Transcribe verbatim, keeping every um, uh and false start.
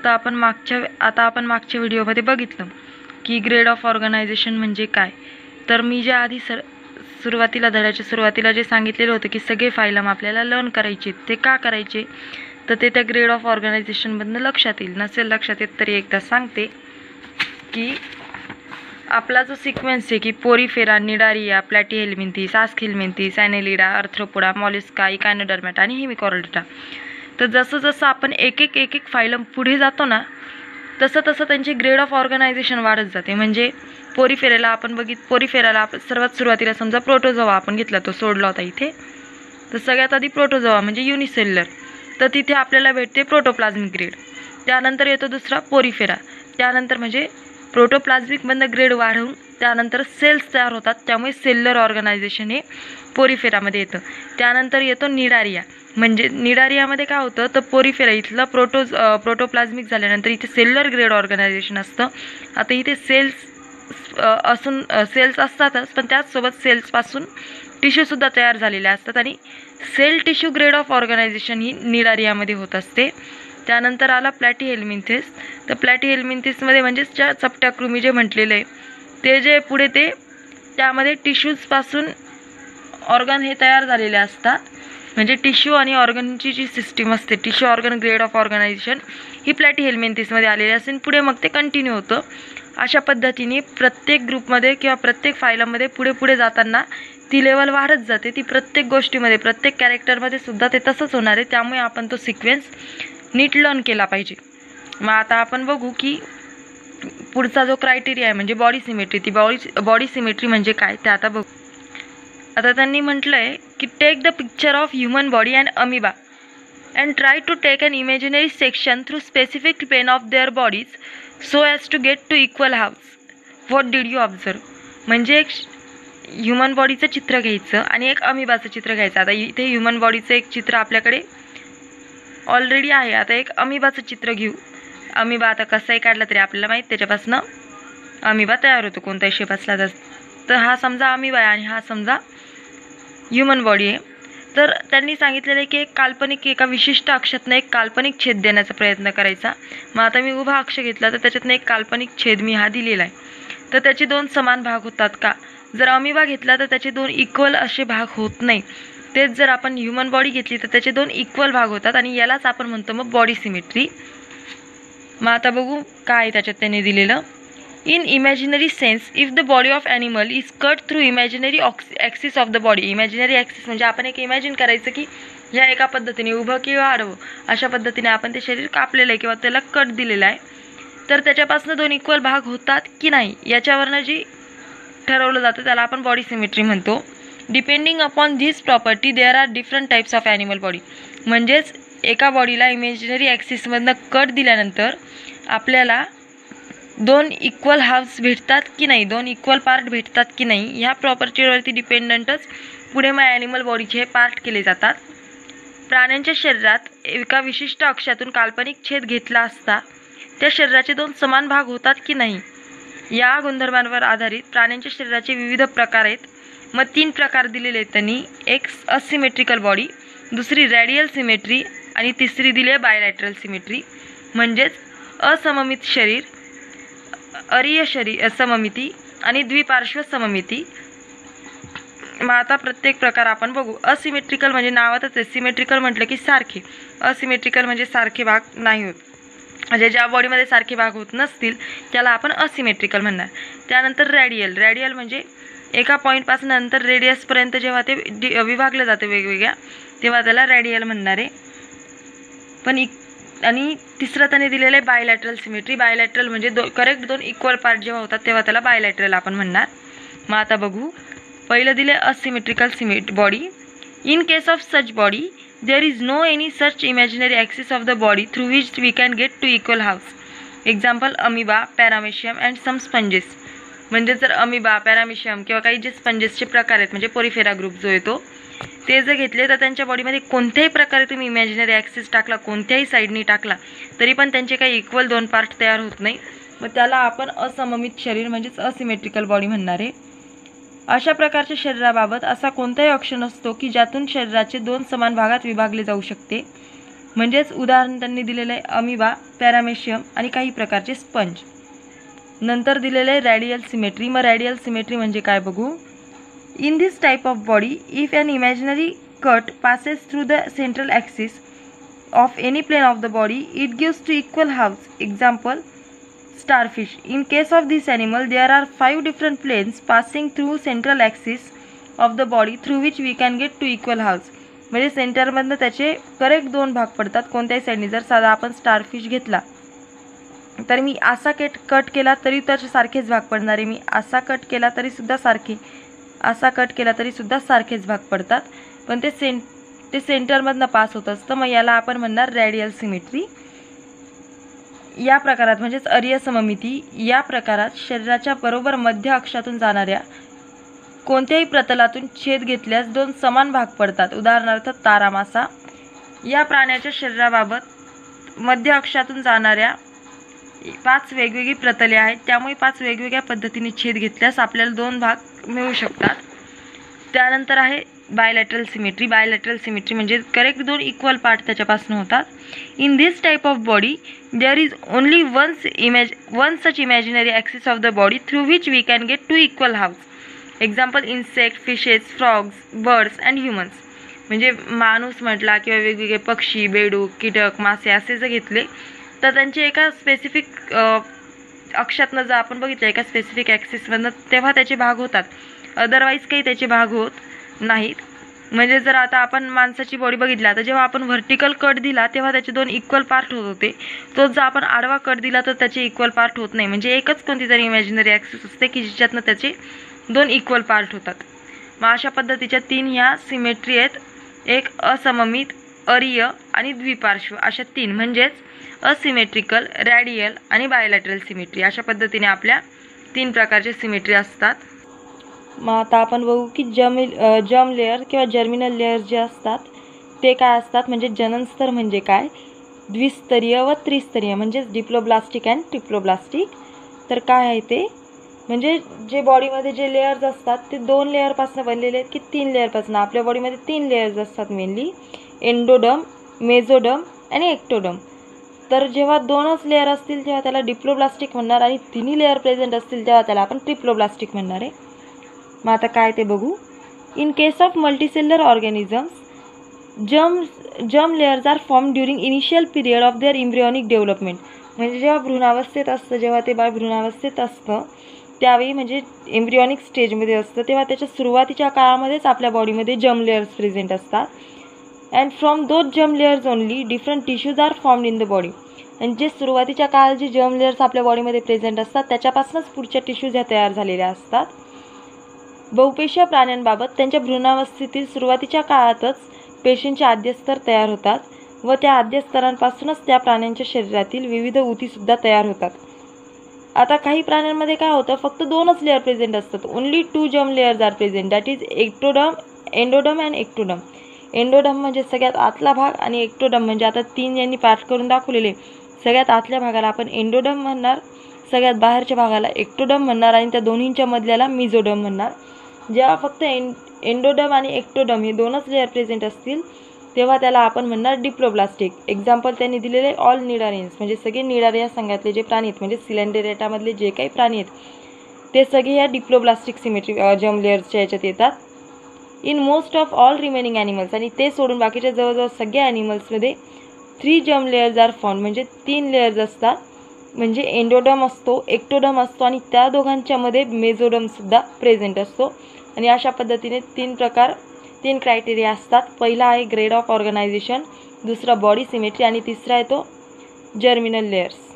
आता आपण मागच्या आता आपण मागच्या व्हिडिओमध्ये बघितलं की ग्रेड ऑफ ऑर्गनायझेशन म्हणजे काय. तर मी जे आधी सर सुरुवातीला धड्याच्या सुरुवातीला जे सांगितलेलं होतं की सगळे फायलम आपल्याला लर्न करायचे, ते का करायचे तर ते त्या ग्रेड ऑफ ऑर्गनायझेशनमधनं लक्षात येईल. नसेल लक्षात येत तरी एकदा सांगते की आपला जो सिक्वेन्स आहे की Porifera, Cnidaria, Platyhelminthes, Aschelminthes, Annelida, Arthropoda, Mollusca, Echinodermata आणि हेमिकॉर्डेटा. तर जसं जसं आपण एक एक एक एक फायलम पुढे जातो ना तसं तसं त्यांची ग्रेड ऑफ ऑर्गनायझेशन वाढत जाते. म्हणजे पोरीफेराला आपण बघित पोरीफेराला आपण सर्वात सुरुवातीला समजा प्रोटोझोआ आपण घेतला, तो सोडला होता इथे. तर सगळ्यात आधी प्रोटोझोआ म्हणजे युनिसेल्युलर, तर तिथे आपल्याला भेटते प्रोटोप्लाझमिक ग्रेड. त्यानंतर येतो दुसरा पोरीफेरा, त्यानंतर म्हणजे प्रोटोप्लाझमिकमधनं ग्रेड वाढवून त्यानंतर सेल्स तयार होतात, त्यामुळे सेल्युलर ऑर्गनायझेशन हे पोरीफेरामध्ये येतं. त्यानंतर येतो निडारिया, म्हणजे निडारियामध्ये काय होतं तर पोरीफेरा इथलं प्रोटो प्रोटोप्लाझमिक झाल्यानंतर इथे सेल्युलर ग्रेड ऑर्गनायझेशन असतं. आता इथे सेल्स असून सेल्स असतातच, पण त्याचसोबत सेल्सपासून टिश्यूसुद्धा तयार झालेले असतात आणि cell tissue grade of organisation ही निडारियामध्ये होत असते. त्यानंतर आला प्लॅटीहेल्मिंथेस. तर प्लॅटीहेल्मिंथेसमध्ये म्हणजेच ज्या चपट्या कृमी जे म्हटलेलं आहे ते जे पुढे ते त्यामध्ये टिश्यूजपासून ऑर्गन हे तयार झालेले असतात. म्हणजे टिश्यू आणि ऑर्गनची जी सिस्टीम असते, tissue organ grade of organisation ही प्लॅटीहेल्मिंथेसमध्ये आलेली असते आणि पुढे मग ते कंटिन्यू होतं. अशा पद्धतीने प्रत्येक ग्रुपमध्ये किंवा प्रत्येक फायलममध्ये पुढे पुढे जाताना ती लेवल वाढत जाते. ती प्रत्येक गोष्टीमध्ये प्रत्येक कॅरेक्टरमध्ये सुद्धा ते तसंच होणार आहे. त्यामुळे आपण तो सिक्वेन्स नीट लर्न केला पाहिजे. मग आता आपण बघू की पुढचा जो क्रायटेरिया आहे म्हणजे बॉडी सिमेट्री. ती बॉडी बॉडी सिमेट्री म्हणजे काय ते आता बघू. आता त्यांनी म्हटलं आहे की take the picture of human body and amoeba and try to take an imaginary section through specific plane of their bodies so as to get two equal halves. What did you observe. म्हणजे एक human बॉडीचं चित्र घ्यायचं आणि एक अमिबाचं चित्र घ्यायचं. आता इथे ह्युमन बॉडीचं एक चित्र आपल्याकडे ऑलरेडी आहे. आता एक अमिबाचं चित्र घेऊ. अमिबा आता कसाही काढला तरी आपल्याला माहीत त्याच्यापासून अमिबा तयार होतो कोणताही शेप असला तर. तर हा समजा अमिबा आहे आणि हा समजा ह्युमन बॉडी आहे. तर त्यांनी सांगितलेलं आहे की एक काल्पनिक एका विशिष्ट अक्षातनं एक काल्पनिक छेद देण्याचा प्रयत्न करायचा. मग आता मी उभा अक्ष घेतला तर त्याच्यातनं एक काल्पनिक छेद मी हा दिलेला आहे. तर त्याचे दोन समान भाग होतात का. जर अमिबा घेतला तर त्याचे दोन इक्वल असे भाग होत नाही. तेच जर आपण ह्युमन बॉडी घेतली तर त्याचे दोन इक्वल भाग होतात आणि यालाच आपण म्हणतो मग बॉडी सिमेट्री. मग आता बघू काय त्याच्यात त्याने दिलेलं. In imaginary sense if the body of animal is cut through imaginary ax axis of the body. Imaginary axis म्हणजे आपण एक इमॅजिन करायचं की ह्या एका पद्धतीने उभं किंवा आडवं अशा पद्धतीने आपण ते शरीर कापलेलं आहे किंवा त्याला कट दिलेला आहे. तर त्याच्यापासून दोन इक्वल भाग होतात की नाही याच्यावरनं जी ठरवलं जातं त्याला आपण बॉडी सिमेट्री म्हणतो. Depending upon this property there are different types of animal body. म्हणजेच एका बॉडीला इमॅजिनरी ॲक्सिसमधनं कट दिल्यानंतर आपल्याला दोन इक्वल हाफ्स भेटतात की नाही, दोन इक्वल पार्ट भेटतात की नाही ह्या प्रॉपर्टीवरती डिपेंडंटच पुढे मग ॲनिमल बॉडीचे हे पार्ट केले जातात. प्राण्यांच्या शरीरात एका विशिष्ट अक्षातून काल्पनिक छेद घेतला असता त्या शरीराचे दोन समान भाग होतात की नाही या गुणधर्मांवर आधारित प्राण्यांच्या शरीराचे विविध प्रकार आहेत. मग तीन प्रकार दिलेले आहेत त्यांनी. एक असिमेट्रिकल बॉडी, दुसरी रॅडियल सिमेट्री आणि तिसरी दिली आहे बायलॅटरल सिमेट्री. म्हणजेच असममित शरीर, अरीय शरीर सममिती आणि द्विपार्श्व सममिती. मग आता प्रत्येक प्रकार आपण बघू. असिमेट्रिकल म्हणजे नावातच आहे, सिमेट्रिकल म्हटलं की सारखे. असिमेट्रिकल म्हणजे सारखे भाग नाही होत, म्हणजे ज्या बॉडीमध्ये सारखे भाग होत नसतील त्याला आपण असिमेट्रिकल म्हणणार. त्यानंतर रॅडियल. रॅडियल म्हणजे एका पॉईंटपासून नंतर रेडियसपर्यंत जेव्हा ते डि विभागलं जातं वेगवेगळ्या तेव्हा त्याला रॅडियल म्हणणार आहे. पण इक आणि तिसरं त्याने दिलेलं आहे बायलॅटरल सिमेट्री. बायलॅटरल म्हणजे दो करेक्ट दोन इक्वल पार्ट जेव्हा होतात तेव्हा त्याला बायलॅटरल आपण म्हणणार. मग आता बघू. पहिलं दिले asymmetrical symmet body. In case of such body there is no any such imaginary axis of the body through which we can get two equal halves. Example amoeba, paramecium and some sponges. म्हणजे जर amoeba, paramecium किंवा काही जे स्पंजेसचे प्रकार आहेत म्हणजे Porifera group जो येतो ते जर घेतले तर त्यांच्या बॉडीमध्ये कोणत्याही प्रकारे तुम्ही इमॅजिनरी ॲक्सिस टाकला, कोणत्याही साईडनी टाकला तरी पण त्यांचे काही इक्वल दोन पार्ट तयार होत नाही. मग त्याला आपण असममित शरीर म्हणजेच असिमेट्रिकल बॉडी म्हणणार आहे. अशा प्रकारच्या शरीराबाबत असा कोणताही ऑप्शन नसतो की ज्यातून शरीराचे दोन समान भागात विभागले जाऊ शकते. म्हणजेच उदाहरण त्यांनी दिलेलं आहे अमिबा, पॅरामेशियम आणि काही प्रकारचे स्पंज. नंतर दिलेलं आहे रॅडियल सिमेट्री. मग रॅडियल सिमेट्री म्हणजे काय बघू. In this type of body if an imaginary cut passes through the central axis of any plane of the body, it gives two equal halves. Example, starfish. In case of this animal, there are five different planes passing through central axis of the body through which we can get two equal halves. म्हणजे सेंटरमधनं त्याचे correct दोन भाग पडतात कोणत्याही साईडने. जर साधा आपण स्टारफिश घेतला तर मी असा कट कट केला तरी त्याचे सारखेच भाग पडणार आहे. मी असा कट केला तरीसुद्धा सारखे, असा कट केला तरीसुद्धा सारखेच भाग पडतात. पण ते सेंट ते सेंटरमधनं पास होत असतं. मग याला आपण म्हणणार रॅडियल सिमेट्री. या प्रकारात म्हणजेच अरीय सममिती या प्रकारात शरीराच्या बरोबर मध्य अक्षातून जाणाऱ्या कोणत्याही प्रतलातून छेद घेतल्यास दोन समान भाग पडतात. उदाहरणार्थ तारा मासा. या प्राण्याच्या शरीराबाबत मध्य अक्षातून जाणाऱ्या पाच वेगवेगळी प्रतले आहेत, त्यामुळे पाच वेगवेगळ्या पद्धतीने छेद घेतल्यास आपल्याला दोन भाग मिळू शकतात. त्यानंतर आहे बायलॅटरल सिमेट्री. बायलॅटरल सिमेट्री म्हणजे करेक्ट दोन इक्वल पार्ट त्याच्यापासून होतात. In this type of body there is only once imag one such imaginary axis of the body through which we can get two equal halves. Example insect, fishes, frogs, birds and humans. म्हणजे माणूस म्हटला किंवा वेगवेगळे पक्षी, बेडूक, कीटक, मासे असे जर घेतले तर त्यांचे एका स्पेसिफिक अक्षातनं जर आपण बघितलं एका स्पेसिफिक ॲक्सिसमधनं तेव्हा त्याचे भाग होतात. अदरवाईज काही त्याचे भाग होत नाहीत. म्हणजे जर आता आपण माणसाची बॉडी बघितला तर जेव्हा आपण व्हर्टिकल कट दिला तेव्हा त्याचे दोन इक्वल पार्ट होत होते. तो जर आपण आडवा कट दिला तर त्याचे इक्वल पार्ट होत नाही. म्हणजे एकच कोणती तरी इमॅजिनरी ॲक्सिस असते की ज्याच्यातनं त्याचे दोन इक्वल पार्ट होतात. मग अशा पद्धतीच्या तीन ह्या सिमेट्री आहेत. एक असममित, अरीय आणि द्विपार्श्व अशा तीन म्हणजेच असिमेट्रिकल, रॅडियल आणि बायलॅटरल सिमेट्री. अशा पद्धतीने आपल्या तीन प्रकारचे सिमेट्री असतात. मग आता आपण बघू की जम जम लेअर किंवा जर्मिनल लेअर जे असतात ते काय असतात. म्हणजे जननस्तर म्हणजे काय, द्विस्तरीय व त्रिस्तरीय म्हणजेच डिप्लोब्लास्टिक अँड ट्रिप्लोब्लास्टिक. तर काय आहे ते म्हणजे जे बॉडीमध्ये जे लेअर्स असतात ते दोन लेअरपासून बनलेले आहेत की तीन लेअरपासून. आपल्या बॉडीमध्ये तीन लेअर्स असतात मेनली, एंडोडम, मेझोडम आणि एक्टोडम. तर जेव्हा दोनच लेअर असतील तेव्हा त्याला डिप्लोब्लास्टिक म्हणणार आणि तिन्ही लेअर प्रेझेंट असतील तेव्हा त्याला आपण ट्रिप्लोब्लास्टिक म्हणणार आहे. मग आता काय ते बघू. In case of multicellular organisms germ germ layers are form during initial period of their embryonic development. म्हणजे जेव्हा भ्रूणावस्थेत असतं, जेव्हा ते बाळ भ्रूणावस्थेत असतं त्यावेळी म्हणजे एम्ब्रियॉनिक स्टेजमध्ये असतं तेव्हा त्याच्या सुरुवातीच्या काळामध्येच आपल्या बॉडीमध्ये जर्म लेअर्स प्रेझेंट असतात. And from those germ layers only different tissues are formed in the body. आणि जे सुरुवातीच्या काळात जे जर्म लेअर्स आपल्या बॉडीमध्ये प्रेझेंट असतात त्याच्यापासूनच पुढच्या टिश्यूज ह्या तयार झालेल्या असतात. बहुपेशीय प्राण्यांबाबत त्यांच्या भ्रूणावस्थेतील सुरुवातीच्या काळातच पेशींचे आद्यस्तर तयार होतात व त्या आद्यस्तरांपासूनच त्या प्राण्यांच्या शरीरातील विविध ऊतीसुद्धा तयार होतात. आता काही प्राण्यांमध्ये काय होतं, फक्त दोनच लेअर प्रेझेंट असतात. Only two germ layers are present, that is ectoderm endoderm and ectoderm. Endoderm म्हणजे सगळ्यात आतला भाग आणि एक्टोडम म्हणजे आता तीन यांनी पार्ट करून दाखवलेले. सगळ्यात आतल्या भागाला आपण एंडोडम म्हणणार, सगळ्यात बाहेरच्या भागाला एक्टोडम म्हणणार आणि त्या दोन्हींच्या मधल्याला मिझोडम म्हणणार. जेव्हा फक्त एन एंडोडम आणि एक्टोडम हे दोनच लेअर प्रेझेंट असतील तेव्हा त्याला आपण म्हणणार डिप्लोब्लास्टिक. एक्झाम्पल त्यांनी दिलेले ऑल निडारियन्स म्हणजे सगळे निडारिया संघातले जे प्राणी आहेत म्हणजे सिलेंडेरेटामधले जे काही प्राणी आहेत ते सगळे या डिप्लोब्लास्टिक सिमेट्री जर्म लेअर्सच्या याच्यात येतात. In most of all remaining animals आणि ते सोडून बाकीच्या जवळजवळ सगळ्या ॲनिमल्समध्ये three germ layers are form म्हणजे तीन लेअर्स असतात. म्हणजे एंडोडम असतो, एक्टोडम असतो आणि त्या दोघांच्यामध्ये मेझोडमसुद्धा प्रेझेंट असतो. आणि अशा पद्धतीने तीन प्रकार तीन क्रायटेरिया असतात. पहिला आहे ग्रेड ऑफ ऑर्गनायझेशन, दुसरा बॉडी सिमेट्री आणि तिसरा आहे तो जर्मिनल लेअर्स.